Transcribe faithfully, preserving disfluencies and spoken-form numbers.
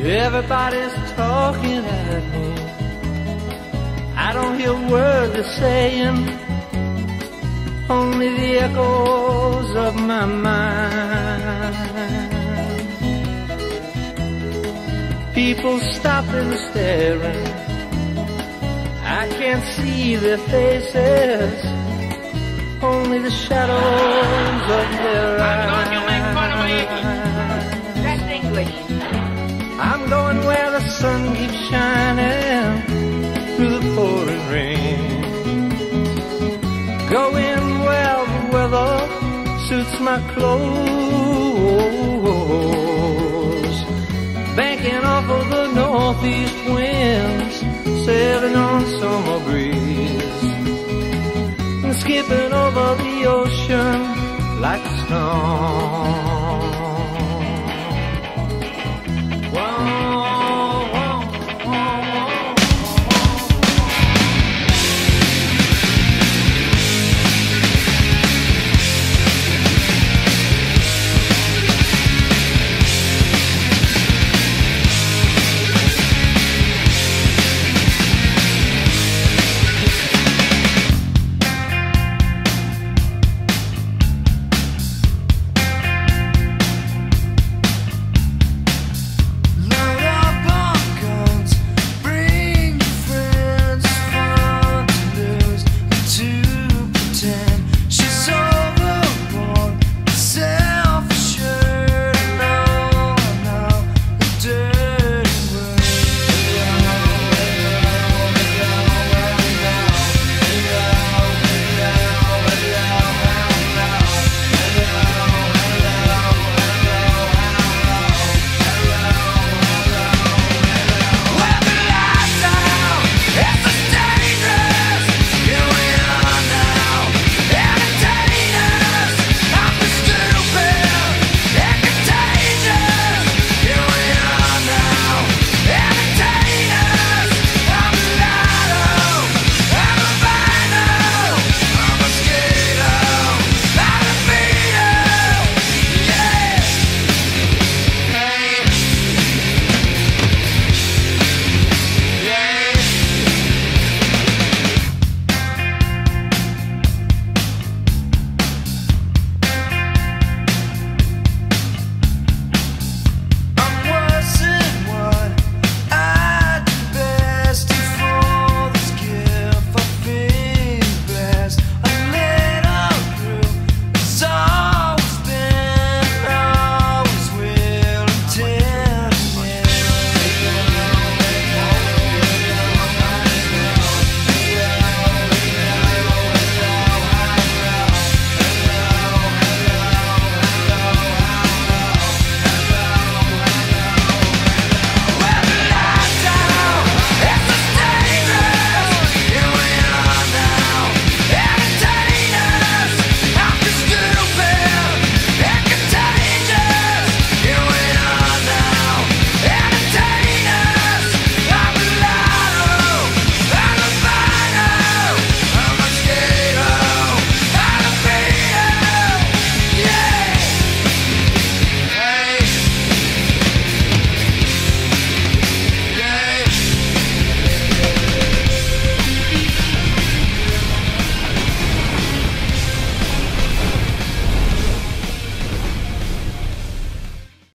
Everybody's talking at me. I don't hear words they're saying, only the echoes of my mind. People stopping, staring. I can't see their faces, only the shadows of their eyes. I'm going to make fun of me. That's English. I'm going where the sun keeps shining through the pouring rain. Going where the weather suits my clothes. Banking off of the northeast winds, sailing on summer breeze, and skipping over the ocean like a storm.